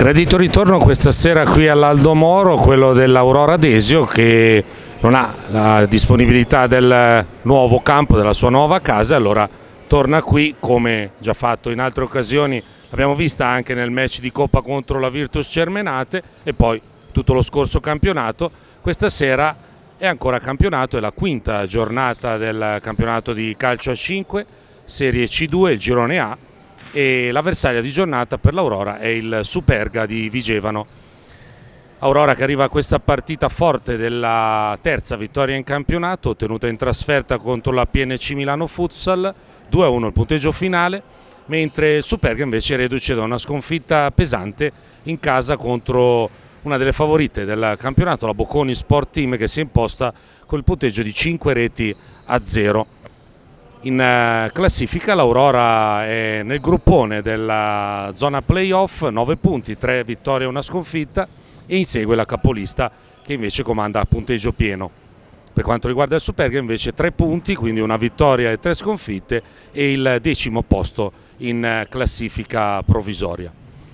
Gradito ritorno questa sera qui all'Aldo Moro, quello dell'Aurora Desio, che non ha la disponibilità del nuovo campo, della sua nuova casa, allora torna qui come già fatto in altre occasioni. L'abbiamo vista anche nel match di Coppa contro la Virtus Cermenate e poi tutto lo scorso campionato. Questa sera è ancora campionato, è la quinta giornata del campionato di calcio a 5, Serie C2, il girone A, e l'avversaria di giornata per l'Aurora è il Superga di Vigevano. Aurora che arriva a questa partita forte della terza vittoria in campionato, ottenuta in trasferta contro la PNC Milano Futsal, 2-1 il punteggio finale, mentre il Superga invece è reduce da una sconfitta pesante in casa contro una delle favorite del campionato, la Bocconi Sport Team, che si è imposta con il punteggio di 5-0. In classifica l'Aurora è nel gruppone della zona playoff, 9 punti, 3 vittorie e una sconfitta, e insegue la capolista che invece comanda a punteggio pieno. Per quanto riguarda il Superga invece 3 punti, quindi una vittoria e 3 sconfitte, e il 10° posto in classifica provvisoria.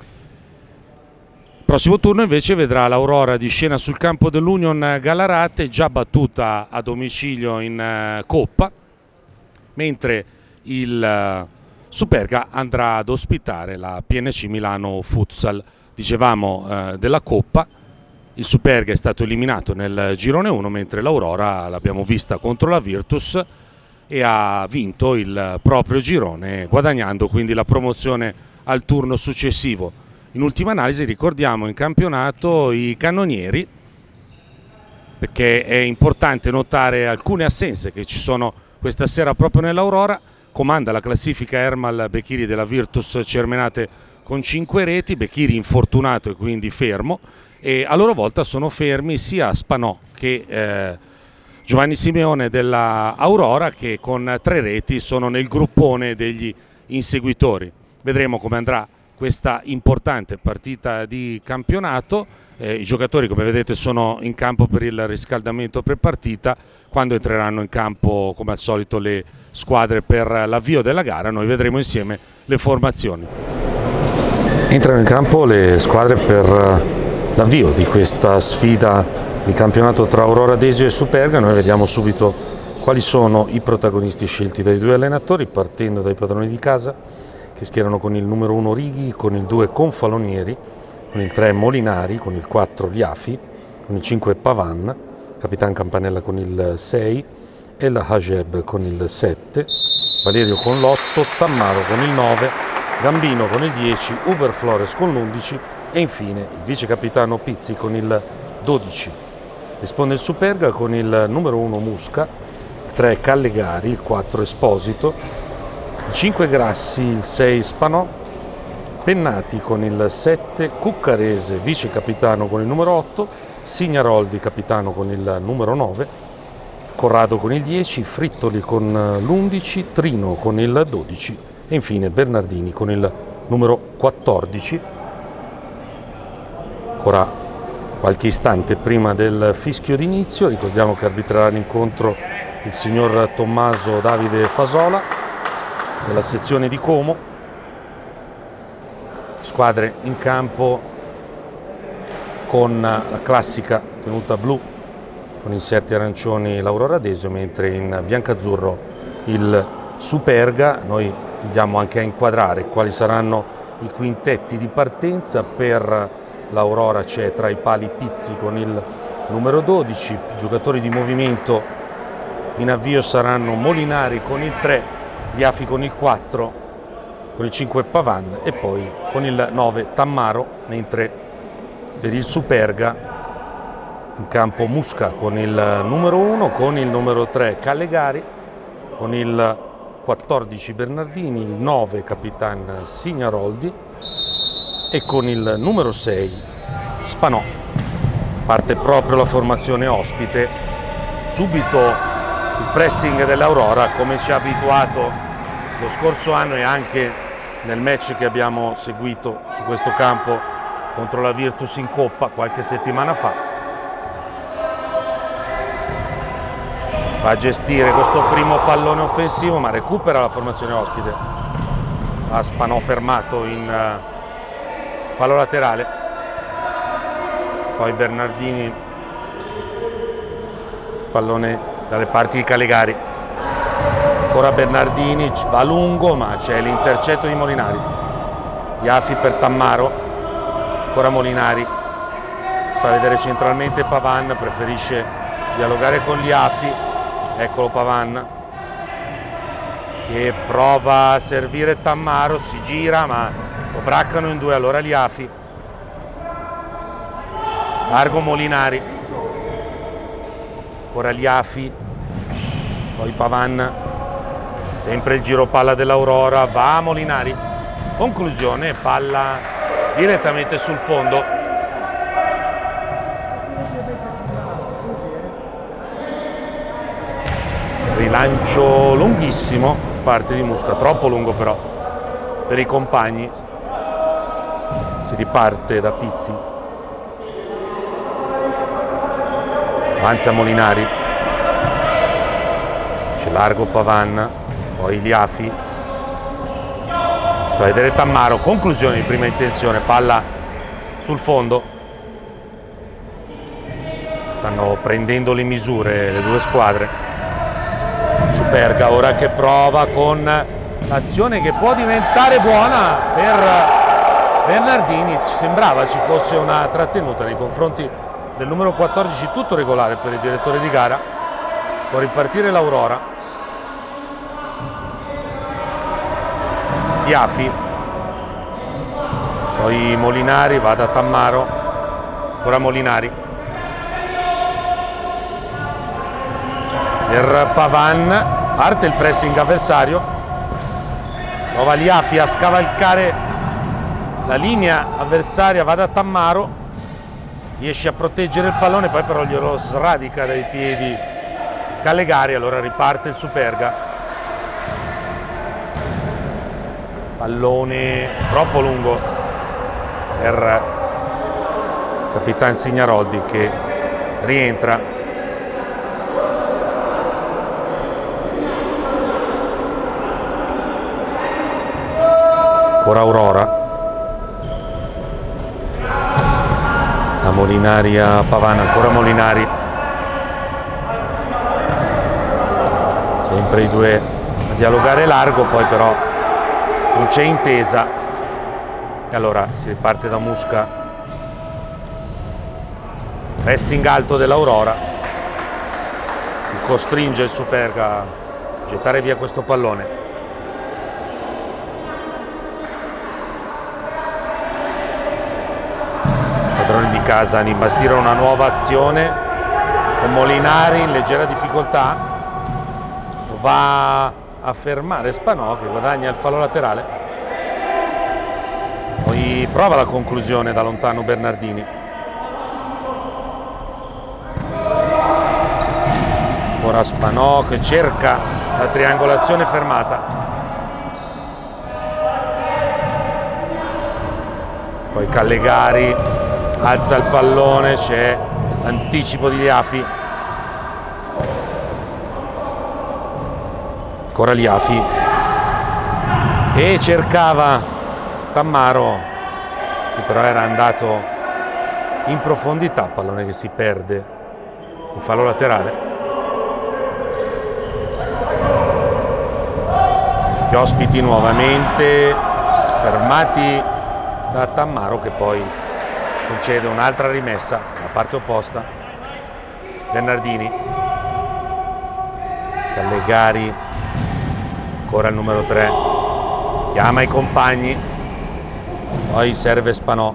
Il prossimo turno invece vedrà l'Aurora di scena sul campo dell'Union Gallarate, già battuta a domicilio in Coppa, mentre il Superga andrà ad ospitare la PNC Milano Futsal. Dicevamo della Coppa, il Superga è stato eliminato nel girone 1, mentre l'Aurora l'abbiamo vista contro la Virtus e ha vinto il proprio girone, guadagnando quindi la promozione al turno successivo. In ultima analisi ricordiamo in campionato i cannonieri, perché è importante notare alcune assenze che ci sono questa sera proprio nell'Aurora. Comanda la classifica Ermal Bechiri della Virtus Cermenate con 5 reti, Bechiri infortunato e quindi fermo, e a loro volta sono fermi sia Spanò che Giovanni Simeone della Aurora, che con 3 reti sono nel gruppone degli inseguitori. Vedremo come andrà questa importante partita di campionato. I giocatori, come vedete, sono in campo per il riscaldamento pre-partita. Quando entreranno in campo, come al solito, le squadre per l'avvio della gara, noi vedremo insieme le formazioni. Entrano in campo le squadre per l'avvio di questa sfida di campionato tra Aurora Desio e Superga. Noi vediamo subito quali sono i protagonisti scelti dai due allenatori, partendo dai padroni di casa, che schierano con il numero 1 Righi, con il 2 Confalonieri, con il 3 Molinari, con il 4 Liafi, con il 5 Pavan, Capitan Campanella con il 6, El Hajeb con il 7, Valerio con l'8, Tammaro con il 9, Gambino con il 10, Uber Flores con l'11 e infine il vice capitano Pizzi con il 12. Risponde il Superga con il numero 1 Musca, il 3 Callegari, il 4 Esposito, il 5 Grassi, il 6 Spanò, Pennati con il 7, Cuccarese vice capitano con il numero 8, Signaroldi capitano con il numero 9, Corrado con il 10, Frittoli con l'11, Trino con il 12 e infine Bernardini con il numero 14. Ancora qualche istante prima del fischio d'inizio, ricordiamo che arbitrerà l'incontro il signor Tommaso Davide Fasola della sezione di Como. Squadre in campo con la classica tenuta blu con inserti arancioni l'Aurora Desio, mentre in biancazzurro il Superga. Noi andiamo anche a inquadrare quali saranno i quintetti di partenza. Per l'Aurora c'è tra i pali Pizzi con il numero 12, giocatori di movimento in avvio saranno Molinari con il 3, Liafi con il 4, con il 5 Pavan e poi con il 9 Tammaro, mentre per il Superga in campo Musca con il numero 1, con il numero 3 Callegari, con il 14 Bernardini, il 9 Capitan Signaroldi e con il numero 6 Spanò. Parte proprio la formazione ospite, subito il pressing dell'Aurora come ci ha abituato lo scorso anno e anche nel match che abbiamo seguito su questo campo contro la Virtus in Coppa qualche settimana fa. Va a gestire questo primo pallone offensivo, ma recupera la formazione ospite. Ha Spanò fermato in fallo laterale. poi Bernardini, pallone dalle parti di Calegari, ancora Bernardini, va lungo ma c'è l'intercetto di Molinari. Iafi per Tammaro, ancora Molinari, si fa vedere centralmente Pavan, preferisce dialogare con Iafi, eccolo Pavan che prova a servire Tammaro, si gira ma lo braccano in due, allora Iafi, largo Molinari, ora Iafi, poi Pavan, sempre il giro palla dell'Aurora, va Molinari, conclusione, palla direttamente sul fondo. Rilancio lunghissimo da parte di Musca, troppo lungo però per i compagni, si riparte da Pizzi, avanza Molinari, c'è largo Pavan, poi Iafi, si fa vedere Tammaro, conclusione di prima intenzione, palla sul fondo. Stanno prendendo le misure le due squadre. Superga ora che prova con l'azione che può diventare buona per Bernardini, sembrava ci fosse una trattenuta nei confronti del numero 14, tutto regolare per il direttore di gara. Può ripartire l'Aurora. Iafi, poi Molinari, va da Tammaro, ora Molinari per Pavan, parte il pressing avversario, prova Iafi a scavalcare la linea avversaria, va da Tammaro, riesce a proteggere il pallone, poi però glielo sradica dai piedi Calegari, allora riparte il Superga. Pallone troppo lungo per Capitan Signaroldi che rientra. Ancora Aurora, da Molinari a Pavan, ancora Molinari, sempre i due a dialogare largo, poi però non c'è intesa e allora si riparte da Musca, pressing alto dell'Aurora, costringe il Superga a gettare via questo pallone. Padroni di casa ad imbastire una nuova azione con Molinari in leggera difficoltà, va a fermare Spanò che guadagna il fallo laterale, poi prova la conclusione da lontano Bernardini, ora Spanò che cerca la triangolazione fermata, poi Calegari alza il pallone, c'è l'anticipo di Iafi, ancora Iafi che cercava Tammaro che però era andato in profondità, pallone che si perde, un fallo laterale. Gli ospiti nuovamente fermati da Tammaro che poi concede un'altra rimessa da parte opposta. Bernardini, Calegari, ancora il numero 3, chiama i compagni, poi serve Spanò,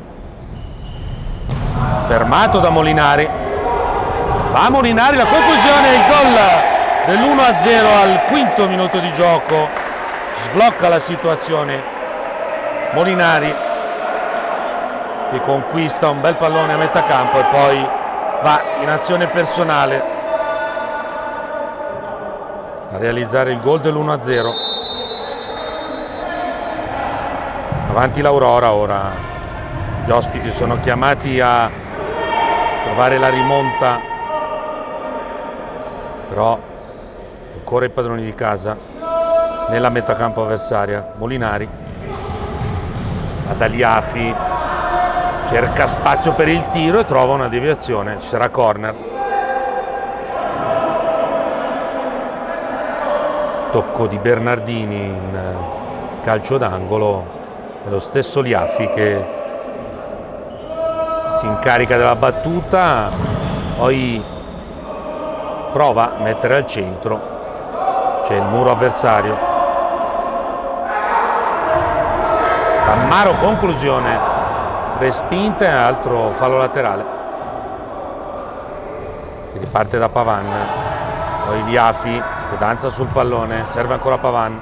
fermato da Molinari, va Molinari, la conclusione, il gol dell'1-0 al quinto minuto di gioco, sblocca la situazione Molinari che conquista un bel pallone a metà campo e poi va in azione personale a realizzare il gol dell'1-0. Avanti l'Aurora, ora gli ospiti sono chiamati a provare la rimonta, però ancora i padroni di casa nella metà campo avversaria. Molinari ad Aliafi, cerca spazio per il tiro e trova una deviazione, ci sarà corner. Tocco di Bernardini in calcio d'angolo, è lo stesso Liafi che si incarica della battuta, poi prova a mettere al centro, c'è il muro avversario. Tammaro, conclusione, respinta e altro fallo laterale. Si riparte da Pavan, poi Liafi che danza sul pallone, serve ancora Pavan.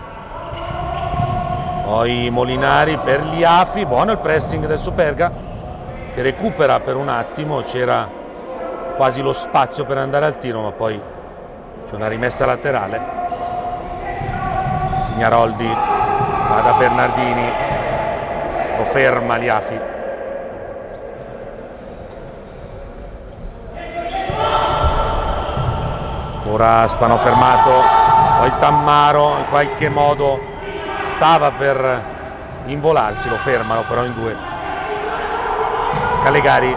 Poi Molinari per Liafi, buono il pressing del Superga che recupera per un attimo, c'era quasi lo spazio per andare al tiro, ma poi c'è una rimessa laterale. Signaroldi va da Bernardini, lo ferma Liafi. Ora Spano fermato, poi Tammaro in qualche modo stava per involarsi, lo fermano però in due. Calegari,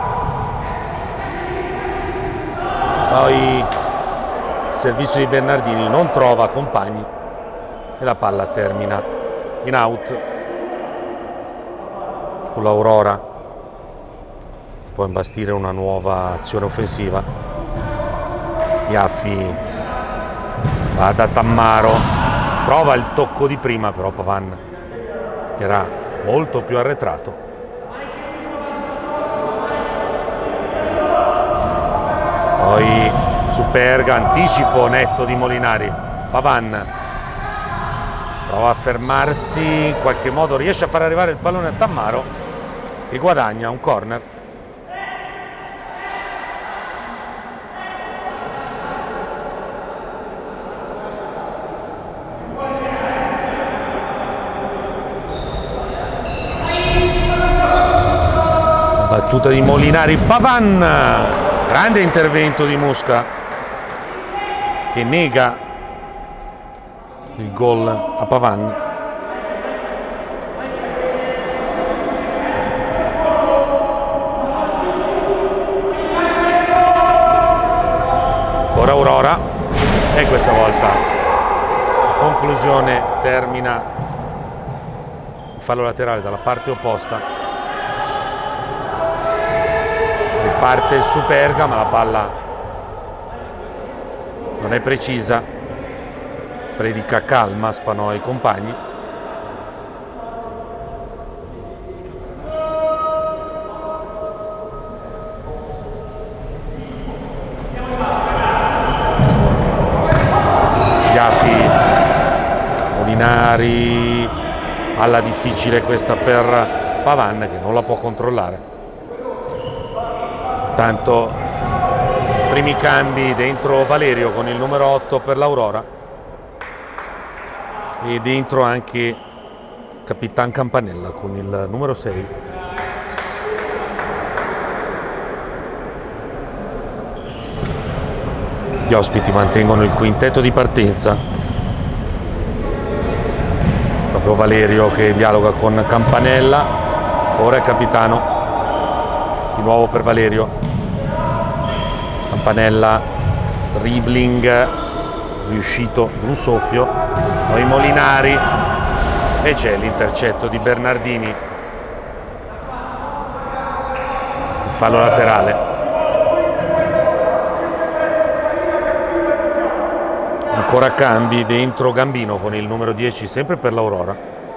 poi il servizio di Bernardini non trova compagni e la palla termina in out con l'Aurora. Può imbastire una nuova azione offensiva. Liafi va da Tammaro, prova il tocco di prima, però Pavan era molto più arretrato. Poi Superga, anticipo netto di Molinari. Pavan prova a fermarsi, in qualche modo riesce a far arrivare il pallone a Tammaro che guadagna un corner. Battuta di Molinari, Pavan, grande intervento di Musca che nega il gol a Pavan. Ancora Aurora e questa volta la conclusione termina il fallo laterale dalla parte opposta. Riparte il Superga ma la palla non è precisa, predica calma Spano ai compagni. Liafi, Molinari, palla difficile questa per Pavan che non la può controllare. Tanto primi cambi dentro Valerio con il numero 8 per l'Aurora e dentro anche Capitan Campanella con il numero 6. Gli ospiti mantengono il quintetto di partenza, proprio Valerio che dialoga con Campanella, ora il capitano, di nuovo per Valerio. Campanella, dribbling, riuscito un soffio, poi Molinari e c'è l'intercetto di Bernardini, il fallo laterale. Ancora cambi dentro Gambino con il numero 10 sempre per l'Aurora.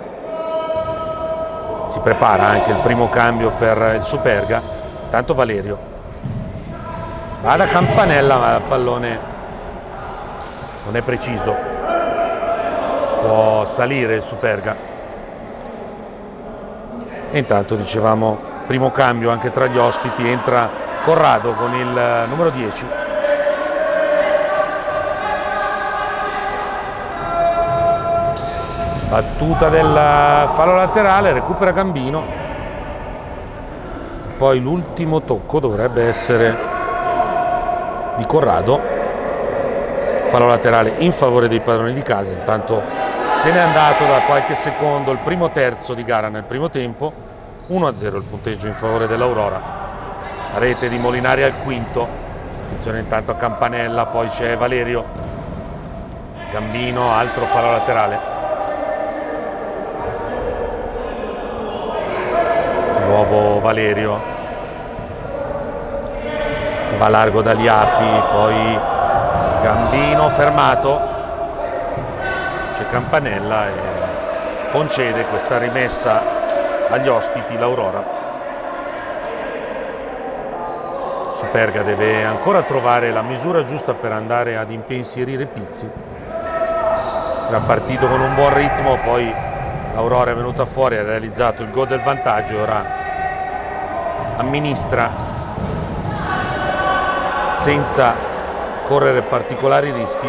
Si prepara anche il primo cambio per il Superga, tanto Valerio. Va da Campanella ma il pallone non è preciso, può salire il Superga. E intanto dicevamo primo cambio anche tra gli ospiti, entra Corrado con il numero 10. Battuta del fallo laterale, recupera Gambino, poi l'ultimo tocco dovrebbe essere di Corrado, fallo laterale in favore dei padroni di casa. Intanto se n'è andato da qualche secondo il primo terzo di gara nel primo tempo, 1-0 il punteggio in favore dell'Aurora. Rete di Molinari al quinto. Attenzione intanto a Campanella, poi c'è Valerio. Gambino, altro fallo laterale. Di nuovo Valerio. Va largo da Liafi, poi Gambino fermato. C'è Campanella e concede questa rimessa agli ospiti l'Aurora. Superga deve ancora trovare la misura giusta per andare ad impensierire Pizzi. Era partito con un buon ritmo, poi l'Aurora è venuta fuori, ha realizzato il gol del vantaggio, ora amministra senza correre particolari rischi.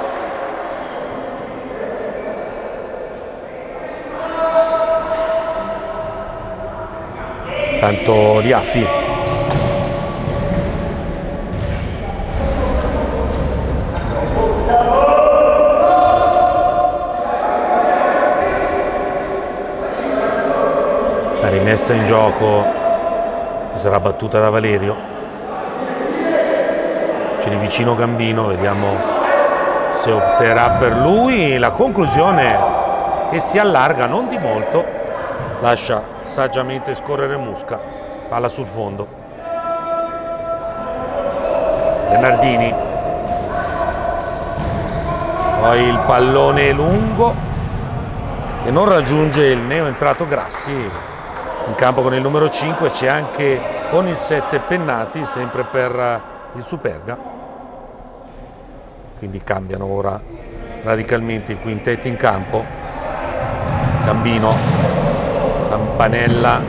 Tanto Liaffi la rimessa in gioco che sarà battuta da Valerio. C'è di vicino Gambino, vediamo se opterà per lui. La conclusione che si allarga non di molto, lascia saggiamente scorrere Musca, palla sul fondo. Bernardini, poi il pallone lungo che non raggiunge il neo entrato Grassi. In campo con il numero 5 c'è anche con il 7 Pennati, sempre per il Superga. Quindi cambiano ora radicalmente i quintetti in campo. Gambino, Campanella,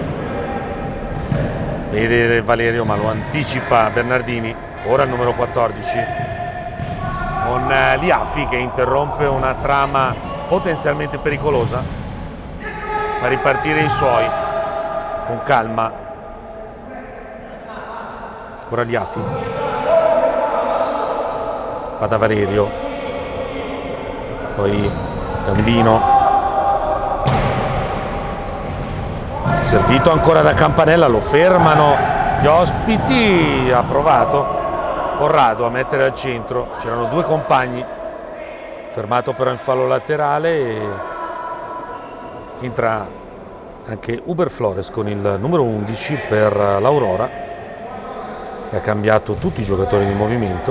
vede Valerio ma lo anticipa Bernardini. Ora il numero 14 con Liafi che interrompe una trama potenzialmente pericolosa. Fa ripartire i suoi con calma. Ora Liafi, va da Valerio, poi Gambino, servito ancora da Campanella, lo fermano gli ospiti. Ha provato Corrado a mettere al centro, c'erano due compagni, fermato però in fallo laterale e entra anche Uber Flores con il numero 11 per l'Aurora, che ha cambiato tutti i giocatori di movimento.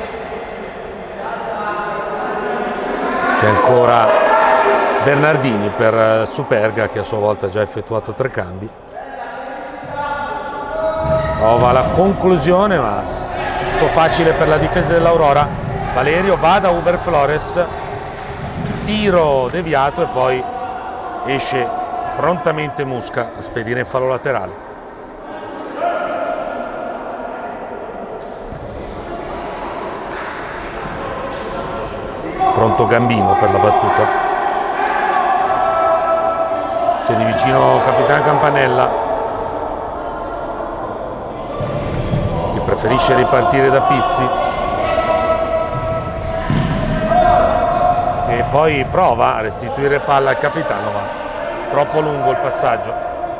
C'è ancora Bernardini per Superga che a sua volta ha già effettuato 3 cambi. Prova la conclusione ma tutto facile per la difesa dell'Aurora. Valerio va da Uber Flores, tiro deviato e poi esce prontamente Musca a spedire in fallo laterale. Pronto Gambino per la battuta. C'è di vicino capitano Campanella che preferisce ripartire da Pizzi, e poi prova a restituire palla al capitano ma troppo lungo il passaggio.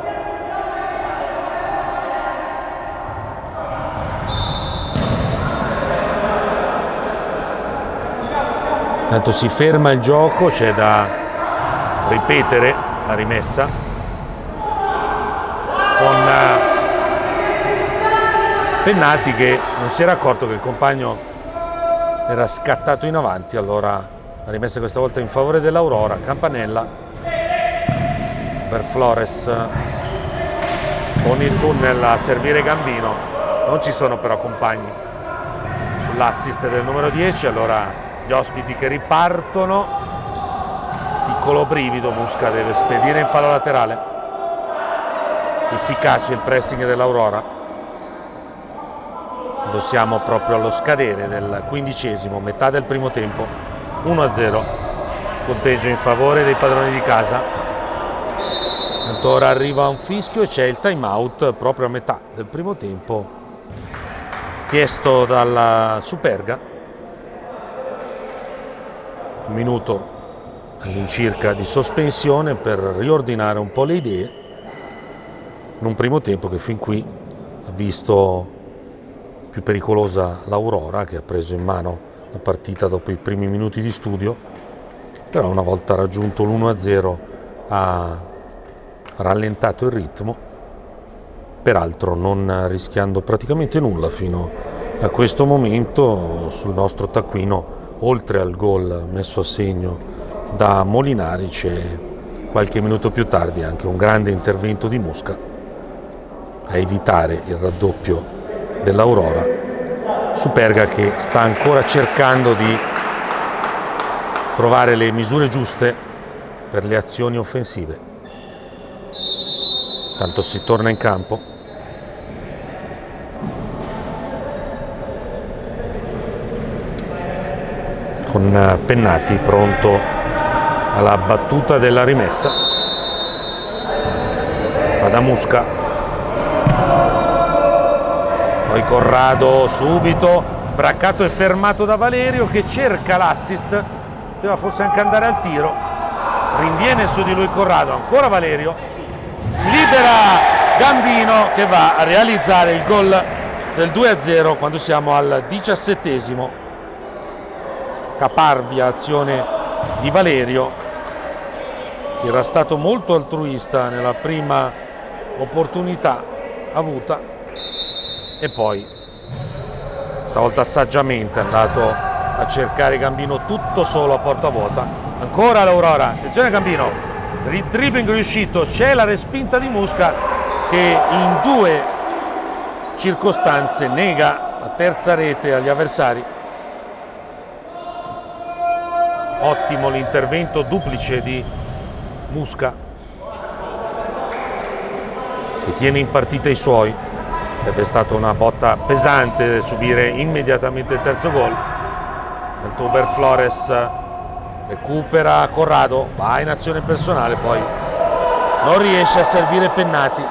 Tanto si ferma il gioco, c'è da ripetere la rimessa con Pennati che non si era accorto che il compagno era scattato in avanti, allora la rimessa questa volta in favore dell'Aurora. Campanella per Flores con il tunnel a servire Gambino, non ci sono però compagni sull'assist del numero 10, allora gli ospiti che ripartono. Piccolo brivido, Musca deve spedire in fallo laterale. Efficace il pressing dell'Aurora. Siamo proprio allo scadere del 15°, metà del primo tempo. 1-0 conteggio in favore dei padroni di casa. Ora arriva un fischio e c'è il time out proprio a metà del primo tempo chiesto dalla Superga. Un minuto all'incirca di sospensione per riordinare un po' le idee. in un primo tempo che fin qui ha visto più pericolosa l'Aurora, che ha preso in mano la partita dopo i primi minuti di studio, però una volta raggiunto l'1-0 ha rallentato il ritmo, peraltro non rischiando praticamente nulla fino a questo momento. Sul nostro taccuino, oltre al gol messo a segno da Molinari, c'è qualche minuto più tardi anche un grande intervento di Musca a evitare il raddoppio dell'Aurora. Superga che sta ancora cercando di trovare le misure giuste per le azioni offensive. Tanto si torna in campo. Con Pennati pronto alla battuta della rimessa. Va da Musca. Poi Corrado subito, braccato e fermato da Valerio che cerca l'assist, poteva forse anche andare al tiro, rinviene su di lui Corrado, ancora Valerio, si libera Gambino che va a realizzare il gol del 2-0 quando siamo al 17esimo. Caparbia azione di Valerio, che era stato molto altruista nella prima opportunità avuta, e poi stavolta saggiamente è andato a cercare Gambino tutto solo a porta vuota. Ancora l'Aurora, attenzione Gambino, dribbling riuscito, c'è la respinta di Musca che in due circostanze nega la terza rete agli avversari. Ottimo l'intervento duplice di Musca, che tiene in partita i suoi. Sarebbe stata una botta pesante subire immediatamente il terzo gol. Uber Flores recupera Corrado, va in azione personale, poi non riesce a servire Pennati.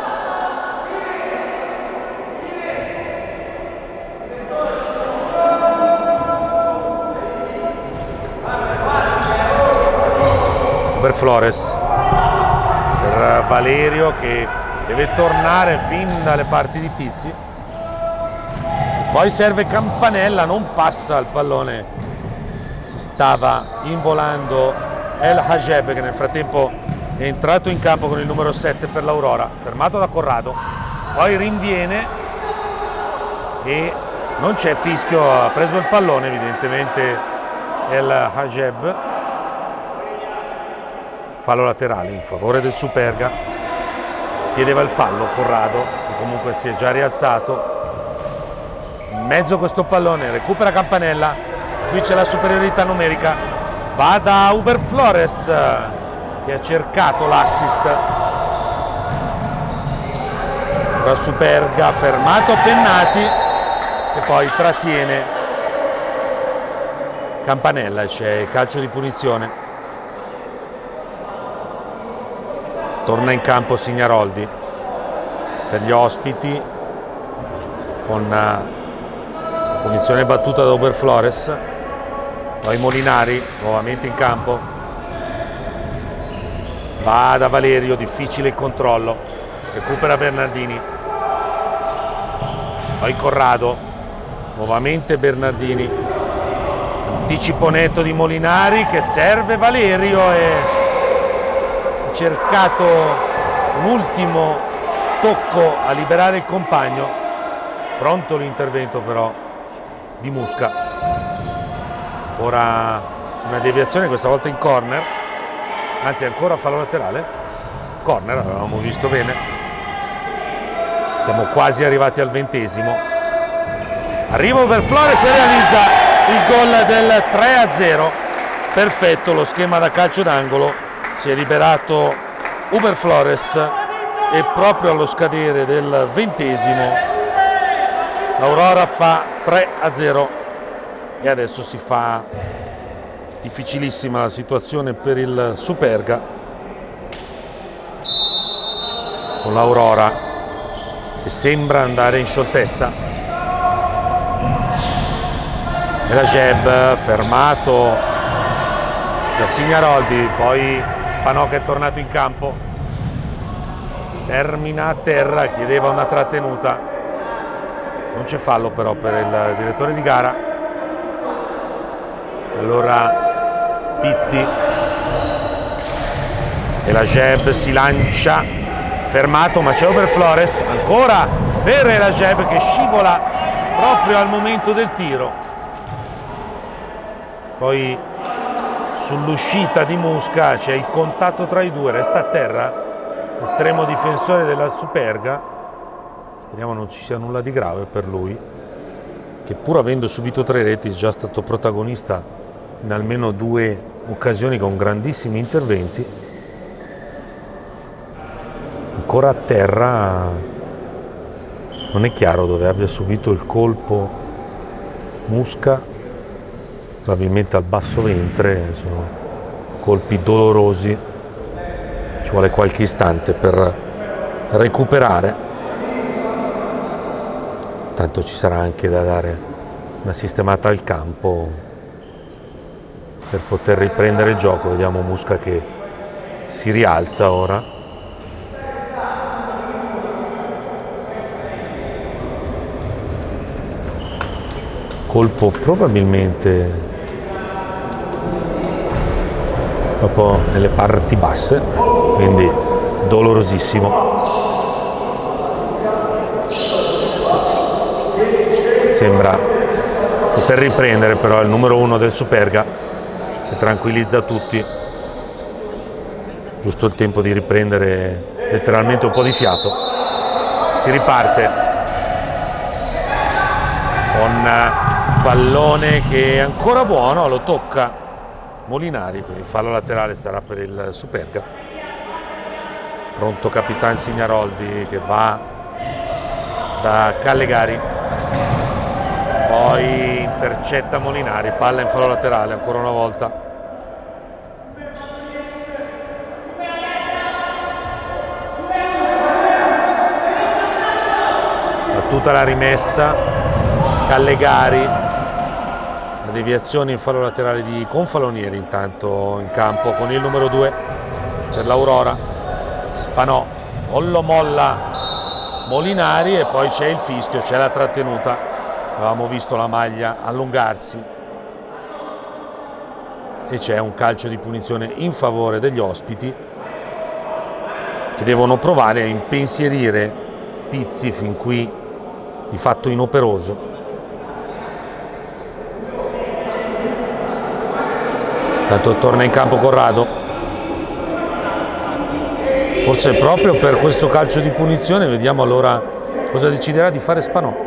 Uber Flores per Valerio che deve tornare fin dalle parti di Pizzi, poi serve Campanella, non passa il pallone, si stava involando El Hajeb che nel frattempo è entrato in campo con il numero 7 per l'Aurora, fermato da Corrado, poi rinviene e non c'è fischio, ha preso il pallone evidentemente El Hajeb. Fallo laterale in favore del Superga. Chiedeva il fallo Corrado, che comunque si è già rialzato. In mezzo a questo pallone, recupera Campanella, qui c'è la superiorità numerica, va da Uber Flores che ha cercato l'assist. Ora Superga, fermato Pennati e poi trattiene Campanella, c'è calcio di punizione. Torna in campo Signaroldi per gli ospiti con punizione battuta da Uber Flores. Poi Molinari nuovamente in campo, va da Valerio, difficile il controllo, recupera Bernardini, poi Corrado, nuovamente Bernardini, anticipo netto di Molinari che serve Valerio e cercato un ultimo tocco a liberare il compagno, pronto l'intervento però di Musca. Ora una deviazione, questa volta in corner, anzi ancora fallo laterale, corner, avevamo visto bene. Siamo quasi arrivati al 20esimo. Arriva Uber Flores e realizza il gol del 3-0, perfetto lo schema da calcio d'angolo. Si è liberato Uber Flores e proprio allo scadere del 20esimo l'Aurora fa 3-0 e adesso si fa difficilissima la situazione per il Superga, con l'Aurora che sembra andare in scioltezza. E la Jeb fermato da Signaroldi, poi Spanò che è tornato in campo, termina a terra, chiedeva una trattenuta, non c'è fallo però per il direttore di gara. Allora Pizzi e la Jeb si lancia, fermato, ma c'è Uber Flores ancora per la Jeb che scivola proprio al momento del tiro. Poi sull'uscita di Musca c'è il contatto tra i due, resta a terra l'estremo difensore della Superga. Speriamo non ci sia nulla di grave per lui, che pur avendo subito 3 reti è già stato protagonista in almeno 2 occasioni con grandissimi interventi. Ancora a terra, non è chiaro dove abbia subito il colpo Musca, probabilmente al basso ventre, sono colpi dolorosi, ci vuole qualche istante per recuperare. Tanto ci sarà anche da dare una sistemata al campo per poter riprendere il gioco. Vediamo Musca che si rialza ora. Colpo probabilmente proprio nelle parti basse, quindi dolorosissimo. Sembra poter riprendere però il numero 1 del Superga, che tranquillizza tutti. Giusto il tempo di riprendere letteralmente un po' di fiato. Si riparte con pallone che è ancora buono, lo tocca Molinari, quindi il fallo laterale sarà per il Superga. Pronto Capitan Signaroldi che va da Callegari, poi intercetta Molinari, palla in fallo laterale ancora una volta. Battuta la rimessa, Callegari, la deviazione in fallo laterale di Confalonieri intanto in campo con il numero 2 per l'Aurora. Spanò, non lo molla Molinari e poi c'è il fischio, c'è la trattenuta. Avevamo visto la maglia allungarsi e c'è un calcio di punizione in favore degli ospiti, che devono provare a impensierire Pizzi fin qui di fatto inoperoso. Tanto torna in campo Corrado, forse proprio per questo calcio di punizione. Vediamo allora cosa deciderà di fare Spanò,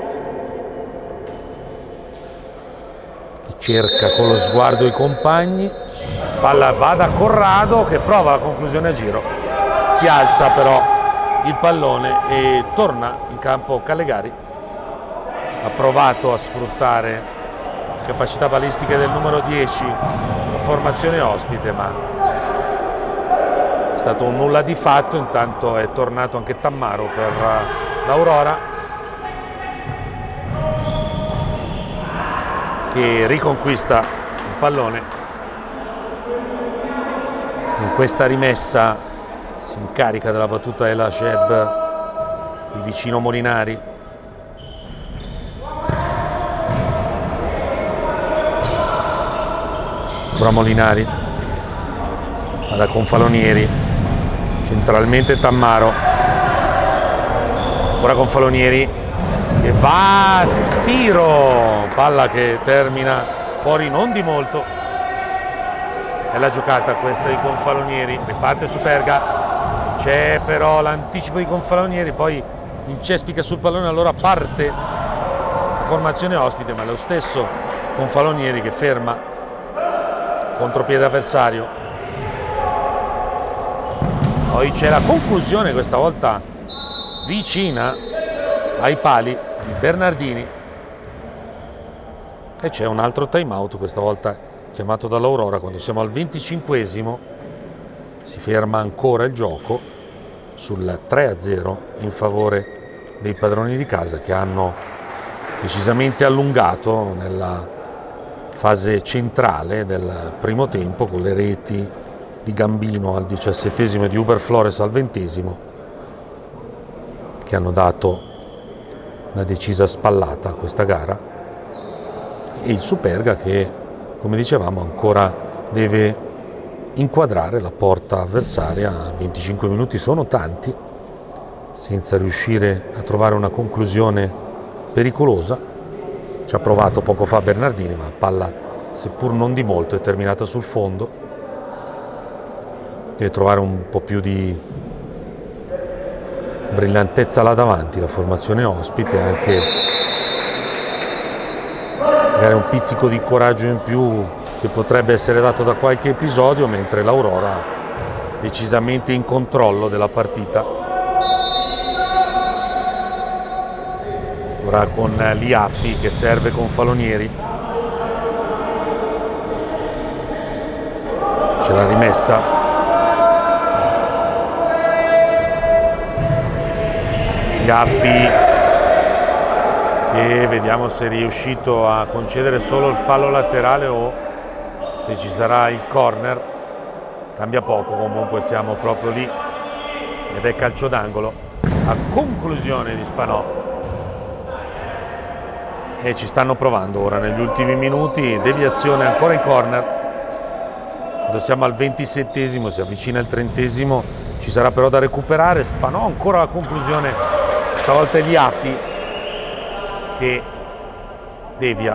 che cerca con lo sguardo i compagni. Palla va da Corrado che prova la conclusione a giro, si alza però il pallone e torna in campo Callegari. Ha provato a sfruttare le capacità balistiche del numero 10, la formazione ospite, ma è stato un nulla di fatto. Intanto è tornato anche Tammaro per l'Aurora, che riconquista il pallone. In questa rimessa si incarica della battuta della Sheb il vicino Molinari. Molinari va da Confalonieri, centralmente Tammaro, ora Confalonieri che va, tiro, palla che termina fuori non di molto. È la giocata questa di Confalonieri, riparte Superga, c'è però l'anticipo di Confalonieri, poi incespica sul pallone, allora parte la formazione ospite, ma è lo stesso Confalonieri che ferma contropiede avversario. Poi c'è la conclusione, questa volta vicina ai pali di Bernardini, e c'è un altro time out, questa volta chiamato dall'Aurora. Quando siamo al 25esimo si ferma ancora il gioco sul 3-0 in favore dei padroni di casa, che hanno decisamente allungato nella fase centrale del primo tempo, con le reti di Gambino al 17esimo e di Uber Flores al 20esimo, che hanno dato una decisa spallata a questa gara, e il Superga che, come dicevamo, ancora deve inquadrare la porta avversaria. 25 minuti sono tanti, senza riuscire a trovare una conclusione pericolosa. Ci ha provato poco fa Bernardini, ma la palla, seppur non di molto, è terminata sul fondo. Deve trovare un po' più di brillantezza là davanti la formazione ospite, anche magari un pizzico di coraggio in più che potrebbe essere dato da qualche episodio, mentre l'Aurora decisamente in controllo della partita. Ora con Liaffi che serve con Falonieri, c'è la rimessa. Liaffi che vediamo se è riuscito a concedere solo il fallo laterale o se ci sarà il corner. Cambia poco, comunque siamo proprio lì ed è calcio d'angolo a conclusione di Spanò, e ci stanno provando ora negli ultimi minuti. Deviazione ancora in corner quando siamo al 27esimo, si avvicina il 30esimo, ci sarà però da recuperare. Spanò ancora la conclusione, stavolta è Liaffi che devia,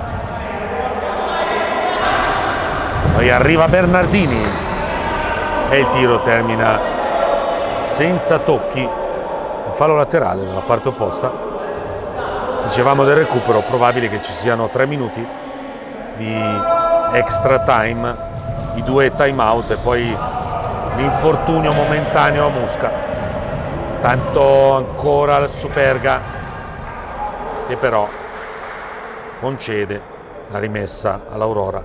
poi arriva Bernardini e il tiro termina senza tocchi, un fallo laterale dalla parte opposta. Dicevamo del recupero, probabile che ci siano 3 minuti di extra time, i 2 time out e poi l'infortunio momentaneo a Musca. Tanto ancora il Superga che però concede la rimessa all'Aurora.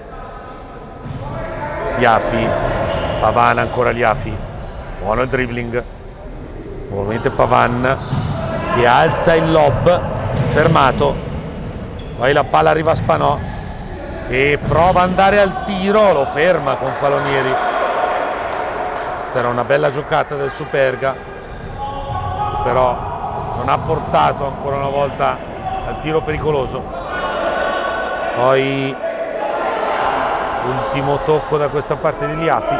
Liaffi, Pavan, ancora Liaffi, buono il dribbling, nuovamente Pavan che alza il lob, fermato, poi la palla arriva a Spanò che prova ad andare al tiro, lo ferma con Falonieri. Questa era una bella giocata del Superga, però non ha portato ancora una volta al tiro pericoloso. Poi ultimo tocco da questa parte di Liaffi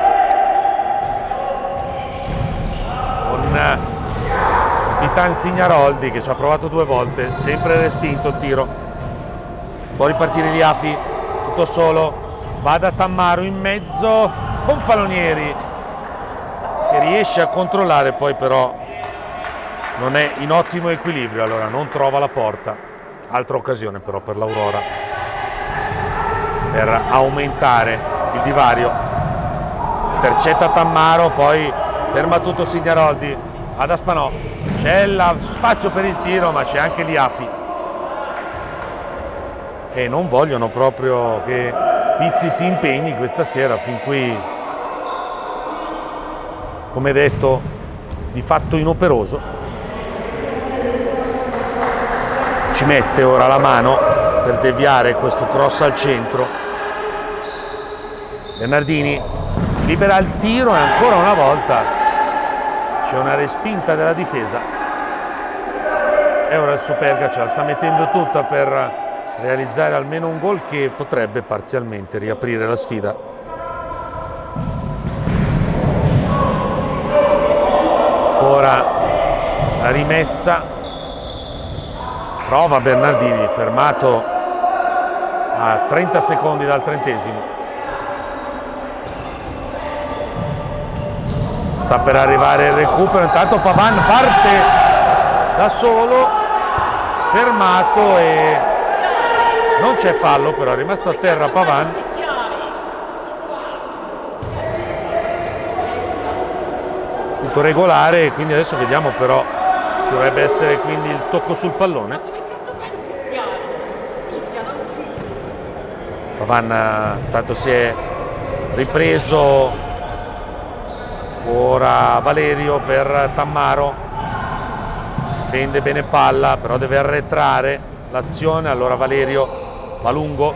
con Capitan Signaroldi che ci ha provato 2 volte, sempre respinto il tiro. Può ripartire Liaffi, tutto solo, va da Tammaro in mezzo con Falonieri che riesce a controllare, poi però non è in ottimo equilibrio, allora non trova la porta. Altra occasione però per l'Aurora per aumentare il divario. Intercetta Tammaro, poi ferma tutto Signaroldi, ad Spanò, c'è lo spazio per il tiro ma c'è anche Liaffi e non vogliono proprio che Pizzi si impegni questa sera, fin qui come detto di fatto inoperoso. Ci mette ora la mano per deviare questo cross al centro. Bernardini libera il tiro e ancora una volta c'è una respinta della difesa e ora il Superga ce la sta mettendo tutta per realizzare almeno un gol che potrebbe parzialmente riaprire la sfida. Ancora la rimessa, prova Bernardini, fermato a 30 secondi dal 30esimo. Sta per arrivare il recupero, intanto Pavan parte da solo, fermato e non c'è fallo, però è rimasto a terra Pavan. Tutto regolare, quindi adesso vediamo, però ci dovrebbe essere quindi il tocco sul pallone. Pavan tanto si è ripreso. Ora Valerio per Tammaro, difende bene palla, però deve arretrare l'azione, allora Valerio va lungo.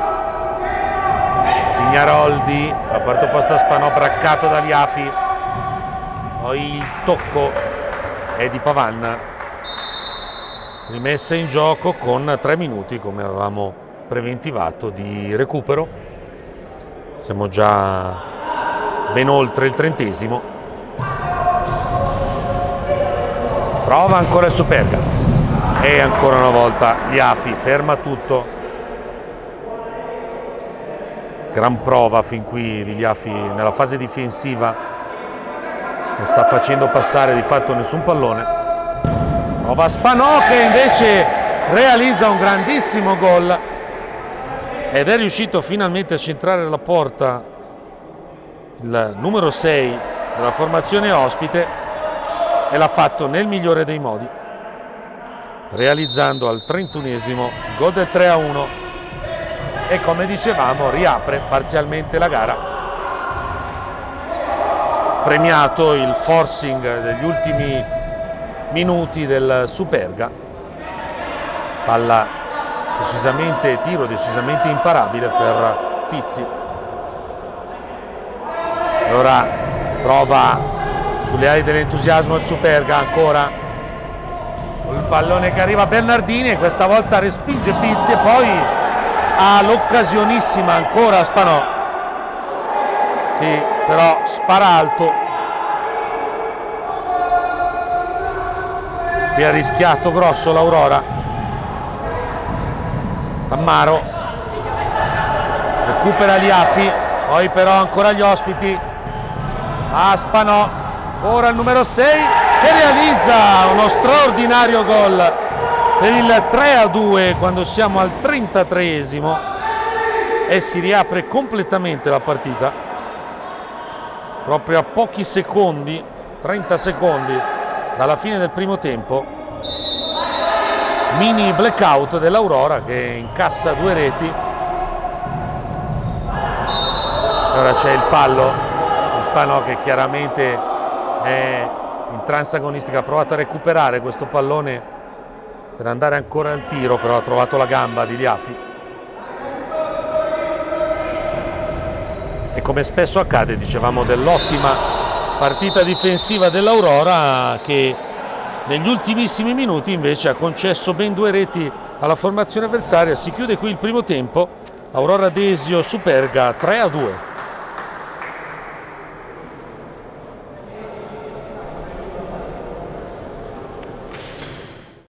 Signaroldi, la parte opposta a Spanò, braccato da Liaffi, Poi il tocco è di Pavan, rimessa in gioco con 3 minuti come avevamo preventivato di recupero. Siamo già ben oltre il 30°. Prova ancora il Superga e ancora una volta Liafi ferma tutto. Gran prova fin qui di Liafi nella fase difensiva, non sta facendo passare di fatto nessun pallone. Prova Spanò che invece realizza un grandissimo gol ed è riuscito finalmente a centrare la porta il numero 6 della formazione ospite e l'ha fatto nel migliore dei modi, realizzando al 31° il gol del 3-1 e, come dicevamo, riapre parzialmente la gara. Premiato il forcing degli ultimi minuti del Superga, palla decisamente, tiro decisamente imparabile per Pizzi. E ora prova sulle ali dell'entusiasmo il Superga, ancora il pallone che arriva a Bernardini e questa volta respinge Pizzi e poi ha l'occasionissima ancora Spanò, che però spara alto. Qui ha rischiato grosso l'Aurora. Tammaro recupera Liafi, poi però ancora gli ospiti. Spanò, ora il numero 6 che realizza uno straordinario gol per il 3-2 quando siamo al 33° e si riapre completamente la partita. Proprio a pochi secondi, 30 secondi dalla fine del primo tempo, mini blackout dell'Aurora che incassa 2 reti. Ora c'è il fallo di Spanò che chiaramente è in trance agonistica, ha provato a recuperare questo pallone per andare ancora al tiro, però ha trovato la gamba di Liafi. E come spesso accade, dicevamo dell'ottima partita difensiva dell'Aurora, che negli ultimissimi minuti invece ha concesso ben 2 reti alla formazione avversaria. Si chiude qui il primo tempo, Aurora Desio Superga 3-2.